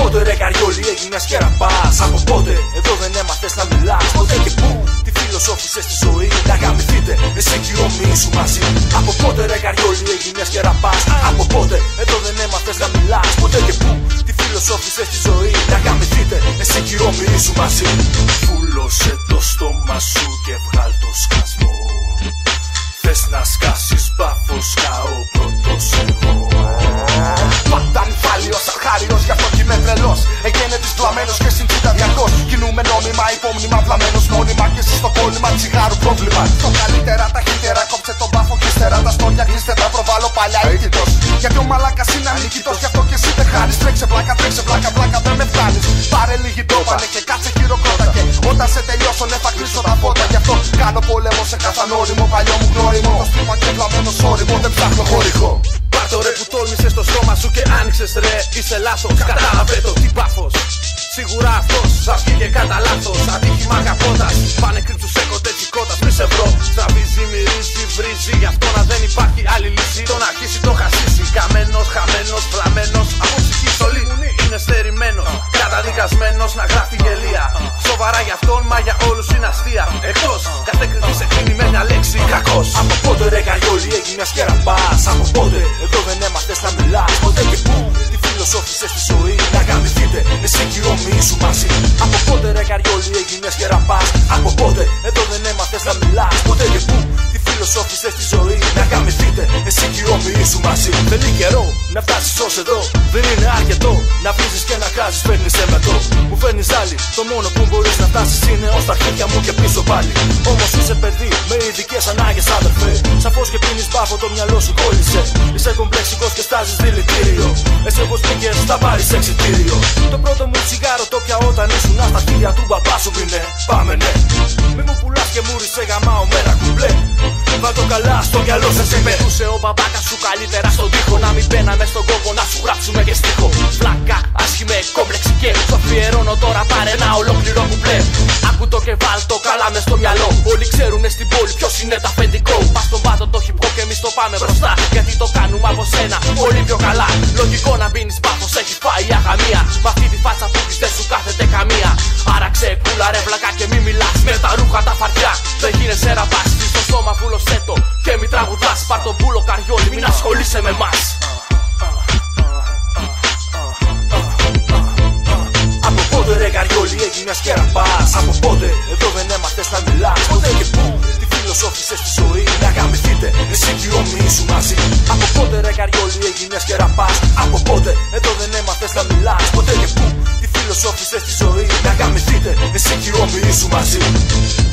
πότε ρε καριόλι έγινες και ραπάς? Από πότε εδώ δεν έμαθες να μιλάς? Πότε και πού τη φιλοσόφησες στη ζωή? Να γαμηθείτε εσύ και οι όμοιοι σου μαζί. Από πότε ρε καριόλι έγινες και ραπάς? Από πότε εδώ δεν έμαθες να μιλάς? Πότε και πού τη φιλοσόφησες στη ζωή? Να γαμηθείτε εσύ και οι όμοιοι σου μαζί. Φούλωσε το στόμα σου και βγάλ' το σκασμό. Θες να σκάσεις πάφος, καώ πρώτος εγώ. Πάντα νυφάλιος, αρχάριος, γι' αυτό κι είμαι τρελός. Εγένετης βλαμμένος και συνθήτα διακός. Κινούμε νόμιμα, υπόμνημα, βλαμμένος μόνιμα. Και εσύ στο κόλλημα, τσιγάρου πρόβλημα. Το καλύτερα, ταχύτερα, κόψε τον πάφο και ύστερα τα στόρια κλείστε τα προβάλλω παλιά ήττος. Γιατί ο μαλάκας είναι ανίκητος, γι' αυτό και εσύ δεν χάνεις. Τρέξε βλάκα, βλάκα δεν με φτάνεις. Πάρε λίγη τόπανε και κάτσε χειροκρότα. Και όταν σε τελειώσω, ναι, θα κλείσω τα φώτα. Γι' αυτό κάνω πόλεμο σε καθανόριμο. Παλιό μου γνώριμο, το στήμα και βλαμμένος όριμο. Δεν ψάχνω χωρικό. Πάρ' το ρε που τόλμησες στο στόμα σου και άνοιξες ρε. Είσαι λάθος, κατάλαβε το τι πάφος. Σίγουρα αυτός θα βγήκε κατά λάθος. Ατύχημα καπότας, πάνε κρύψου σε κοτέτσι κότας. Μη σε βρω, στραβίζει, μυρίζει, βρίζει. Γι' αυτό να δεν υπάρχει άλλη λύση. Το να αρχίσει το χασίσει. Καμένος, χαμένος, βλαμμένος. Από ψυχή στολή είναι στερημένος. Καταδικασμένος να γράφει γελία. Σοβαρά για αυτόν, μα για όλους είναι αστεία. Εκτός, κάθε κριτή σε κλείνει με μια λέξη κακός. Από πότε ρε καριόλι έγινες και ραπάς? Από πότε εδώ δεν έμαθες να μιλάς? Πότε και πού τη φιλοσόφησες στη ζωή? Να γαμηθείτε εσύ και οι όμοιοι σου μαζί. Από πότε ρε καριόλι έγινες και ραπάς? Από πότε εδώ δεν έμαθες να μιλάς? Πότε και πού τη φιλοσόφησες στη ζωή? Να γαμηθείτε εσύ και οι όμοιοι σου μαζί. Θέλει καιρό να φτάσεις ως εδώ, δεν είναι αρκετό να βρίζεις και να κράζεις, παίρνεις εμετό. Μου φέρνεις άλλη, το μόνο που μπορείς να φτάσεις είναι ως τα χέρια μου και πίσω πάλι. Όμως είσαι παιδί με ειδικές ανάγκες αδερφέ. Σαφώς και πίνεις μπάφο, το μυαλό σου κόλλησε. Είσαι κομπλεξικός και στάζεις δηλητήριο. Εσύ όπως πήγες θα πάρεις εξιτήριο. Το πρώτο μου τσιγάρο το πια όταν ήσουν στα χέρια του μπαμπά σου πίνε. Πάμε ναι, μη μου πουλάς και μούρι σε γαμάω με ένα κουμπλέ. Βά' το καλά στο μυαλό σας είπε. Πετούσε ο μπαμπάκας σου καλύτερα στον τοίχο. Να μην μπαίναμε στον κόπο να σου γράψουμε και στίχο. Φλάκα, άσχημε, κόμπλεξη και σου αφιερώνω τώρα πάρε ένα ολόκληρο κουμπλέ. Άκου το και βάλ το καλά μες στο μυαλό. Όλοι ξέρουνε στην πόλη ποιος είναι το αφεντικό. Πας στον πάτο το χυπό και εμείς το πάμε μπροστά. Γιατί το κάνουμε από σένα πολύ πιο καλά. Λογικό να πίνεις πάθος, έχει φάει η αγαμία. Μ' αυτή τη φάτσα που πεις δεν σου κάθεται καμία. Άραξε κούλα ρε βλακά και μη μιλάς. Με τα ρούχα τα φαρτιά δεν γίνεσαι ραπάς. Στο στόμα βούλωσέ το και μη τραγουδάς. Πάρ' τον πούλο καριόλι, μην ασχολείσαι με μας. Από πότε ρε καριόλι έγινες και ραπάς? Από πότε εδώ δεν έμαθες να μιλάς? Πότε και πού τη φιλοσόφησες στη ζωή? Να γαμηθείτε εσύ και οι όμοιοι σου μαζί. Από πότε ρε καριόλι έγινες και ραπάς? Από πότε εδώ δεν έμαθες να μιλάς? Πότε και πού τη φιλοσόφησες στη ζωή? Να γαμηθείτε εσύ και οι όμοιοι σου μαζί.